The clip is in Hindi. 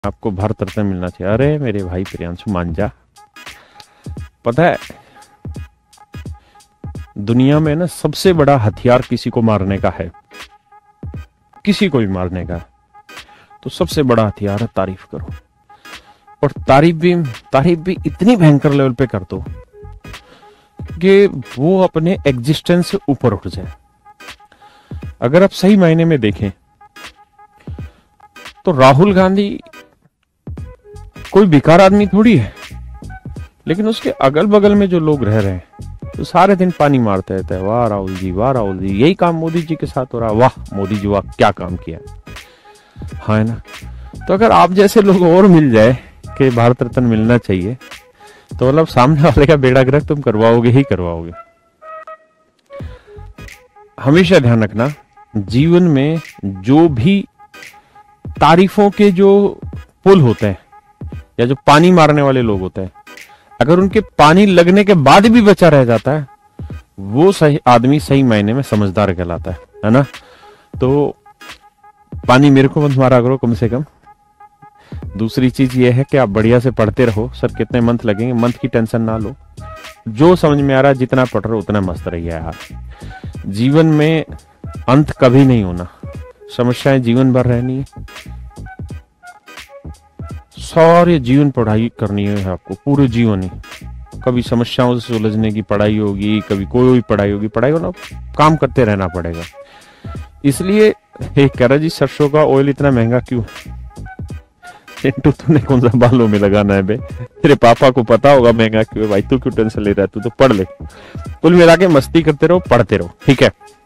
आपको भारत रत्न मिलना चाहिए। अरे मेरे भाई प्रियांशु मान जा। पता है दुनिया में ना सबसे बड़ा हथियार किसी को मारने का है, किसी को भी मारने का, तो सबसे बड़ा हथियार है तारीफ करो। और तारीफ भी इतनी भयंकर लेवल पे कर दो कि वो अपने एग्जिस्टेंस से ऊपर उठ जाए। अगर आप सही मायने में देखें तो राहुल गांधी कोई बेकार आदमी थोड़ी है, लेकिन उसके अगल बगल में जो लोग रह रहे हैं तो सारे दिन पानी मारते रहते हैं, वाह राहुल जी, वाह राहुल जी। यही काम मोदी जी के साथ हो रहा है, वाह मोदी जी, वाह क्या काम किया। हाँ है ना। तो अगर आप जैसे लोग और मिल जाए कि भारत रत्न मिलना चाहिए, तो मतलब सामने वाले का बेड़ा गर्क तुम करवाओगे ही करवाओगे। हमेशा ध्यान रखना, जीवन में जो भी तारीफों के जो पुल होते हैं या जो पानी मारने वाले लोग होते हैं, अगर उनके पानी लगने के बाद भी बचा रह जाता है, वो सही आदमी सही मायने में समझदार कहलाता है ना। तो पानी मेरे को मत मारा करो कम से कम। दूसरी चीज ये है कि आप बढ़िया से पढ़ते रहो। सर कितने मंथ लगेंगे, मंथ की टेंशन ना लो। जो समझ में आ रहा है जितना पढ़ रहे हो उतना मस्त रहिए यार। जीवन में अंत कभी नहीं होना, समस्याएं जीवन भर रहनी है। सारे जीवन पढ़ाई करनी है आपको, पूरे जीवन ही। कभी समस्याओं से सुलझने की पढ़ाई होगी, कभी कोई पढ़ाई होगी, पढ़ाई होना काम करते रहना पड़ेगा। इसलिए एक कह रहा जी सरसों का ऑयल इतना महंगा क्यों? चिंटू तूने कौन सा बालों में लगाना है बे? तेरे पापा को पता होगा महंगा क्यों है भाई, तू क्यों टेंशन ले रहा है? तू तो पढ़ ले। कुल मिला के मस्ती करते रहो, पढ़ते रहो, ठीक है।